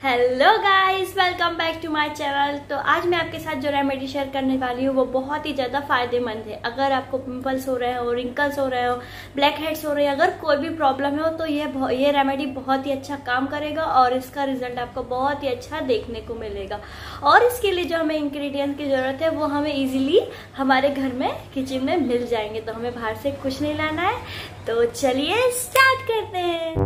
Hello guys, welcome back to my channel. तो आज मैं आपके साथ जो रेमेडी शेयर करने वाली हूँ वो बहुत ही ज़्यादा फायदेमंद है। अगर आपको पिंपल्स हो रहे हो, रिंकल्स हो रहे हो, ब्लैक हेड्स हो रहे हैं, अगर कोई भी प्रॉब्लम हो तो ये रेमेडी बहुत ही अच्छा काम करेगा और इसका रिजल्ट आपको बहुत ही अच्छा देखने को मिलेगा। और इसके लिए जो हमें इंग्रेडिएंट की ज़रूरत है वो हमें ईजिली हमारे घर में किचन में मिल जाएंगे, तो हमें बाहर से कुछ नहीं लाना है। तो चलिए स्टार्ट करते हैं।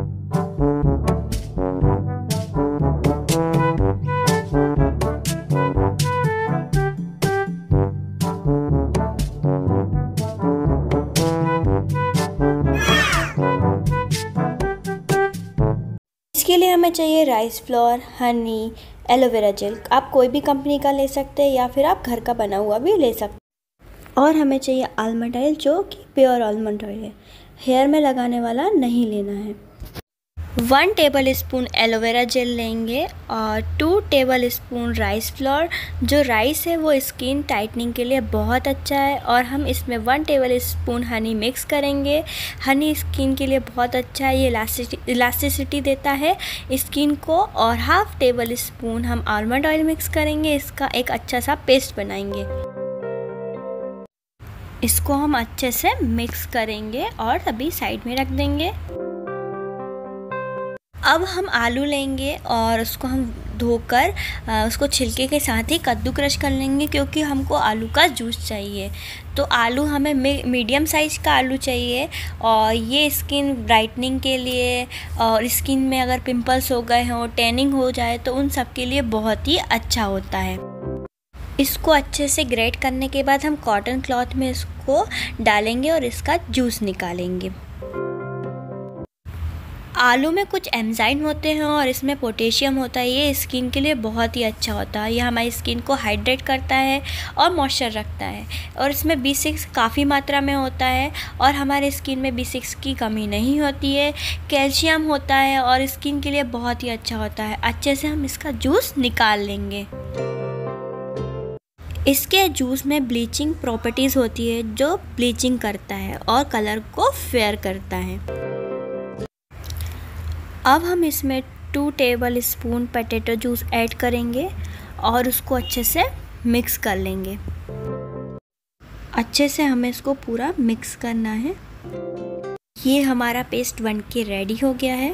इसके लिए हमें चाहिए rice flour, honey, aloe vera gel. आप कोई भी कंपनी का ले सकते हैं या फिर आप घर का बना हुआ भी ले सकते हैं। और हमें चाहिए आलमंड ऑयल, जो कि प्योर आलमंड ऑयल है, हेयर में लगाने वाला नहीं लेना है। 1 टेबल स्पून एलोवेरा जेल लेंगे और 2 टेबल स्पून राइस फ्लोर। जो राइस है वो स्किन टाइटनिंग के लिए बहुत अच्छा है। और हम इसमें 1 टेबल स्पून हनी मिक्स करेंगे। हनी स्किन के लिए बहुत अच्छा है, ये इलास्टिसिटी देता है स्किन को। और हाफ टेबल स्पून हम आलमंड ऑयल मिक्स करेंगे, इसका एक अच्छा सा पेस्ट बनाएंगे। इसको हम अच्छे से मिक्स करेंगे और अभी साइड में रख देंगे। अब हम आलू लेंगे और उसको हम धोकर उसको छिलके के साथ ही कद्दू क्रश कर लेंगे, क्योंकि हमको आलू का जूस चाहिए। तो आलू हमें मीडियम साइज़ का आलू चाहिए। और ये स्किन ब्राइटनिंग के लिए और स्किन में अगर पिंपल्स हो गए हों, टैनिंग हो जाए तो उन सब के लिए बहुत ही अच्छा होता है। इसको अच्छे से ग्रेट करने के बाद हम कॉटन क्लॉथ में इसको डालेंगे और इसका जूस निकालेंगे। आलू में कुछ एंजाइम होते हैं और इसमें पोटेशियम होता है, ये स्किन के लिए बहुत ही अच्छा होता है। ये हमारी स्किन को हाइड्रेट करता है और मॉइस्चर रखता है। और इसमें B6 काफ़ी मात्रा में होता है और हमारे स्किन में B6 की कमी नहीं होती है। कैल्शियम होता है और स्किन के लिए बहुत ही अच्छा होता है। अच्छे से हम इसका जूस निकाल लेंगे। इसके जूस में ब्लीचिंग प्रॉपर्टीज़ होती है, जो ब्लीचिंग करता है और कलर को फेयर करता है। अब हम इसमें 2 tablespoon potato juice add करेंगे और उसको अच्छे से मिक्स कर लेंगे। अच्छे से हमें इसको पूरा मिक्स करना है। ये हमारा पेस्ट बन के रेडी हो गया है।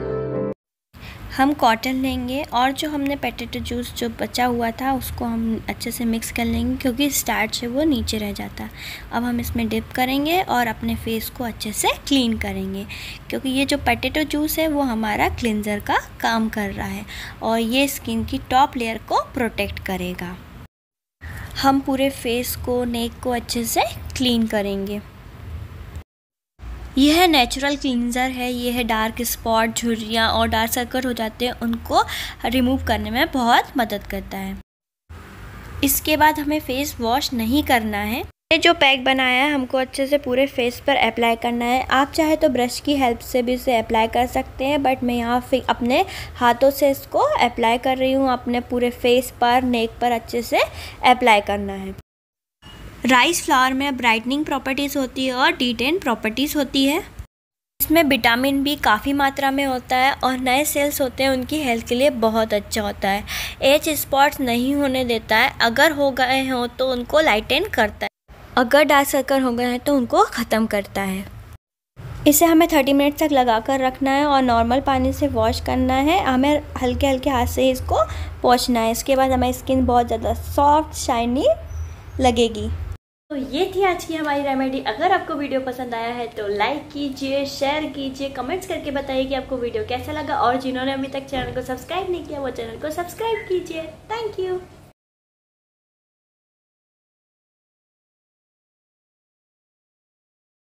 हम कॉटन लेंगे और जो हमने पोटैटो जूस जो बचा हुआ था उसको हम अच्छे से मिक्स कर लेंगे, क्योंकि स्टार्च है वो नीचे रह जाता है। अब हम इसमें डिप करेंगे और अपने फेस को अच्छे से क्लीन करेंगे, क्योंकि ये जो पोटैटो जूस है वो हमारा क्लिनज़र का काम कर रहा है और ये स्किन की टॉप लेयर को प्रोटेक्ट करेगा। हम पूरे फेस को, नेक को अच्छे से क्लीन करेंगे। यह नेचुरल क्लींजर है। यह डार्क स्पॉट, झुर्रियाँ और डार्क सर्कल हो जाते हैं, उनको रिमूव करने में बहुत मदद करता है। इसके बाद हमें फेस वॉश नहीं करना है। ये जो पैक बनाया है हमको अच्छे से पूरे फेस पर अप्लाई करना है। आप चाहे तो ब्रश की हेल्प से भी इसे अप्लाई कर सकते हैं, बट मैं यहाँ अपने हाथों से इसको अप्लाई कर रही हूँ। अपने पूरे फेस पर, नेक पर अच्छे से अप्लाई करना है। राइस फ्लावर में ब्राइटनिंग प्रॉपर्टीज़ होती है और डिटेन प्रॉपर्टीज़ होती है। इसमें विटामिन बी काफ़ी मात्रा में होता है और नए सेल्स होते हैं उनकी हेल्थ के लिए बहुत अच्छा होता है। एज स्पॉट्स नहीं होने देता है, अगर हो गए हों तो उनको लाइटन करता है, अगर डार्क सर्कल हो गए हैं तो उनको ख़त्म करता है। इसे हमें 30 मिनट तक लगा कर रखना है और नॉर्मल पानी से वॉश करना है। हमें हल्के हल्के हाथ से इसको पोंछना है। इसके बाद हमारी स्किन बहुत ज़्यादा सॉफ्ट, शाइनी लगेगी। तो ये थी आज की हमारी रेमेडी। अगर आपको वीडियो पसंद आया है तो लाइक कीजिए, शेयर कीजिए, कमेंट्स करके बताइए कि आपको वीडियो कैसा लगा। और जिन्होंने अभी तक चैनल को सब्सक्राइब नहीं किया वो चैनल को सब्सक्राइब कीजिए। Thank you.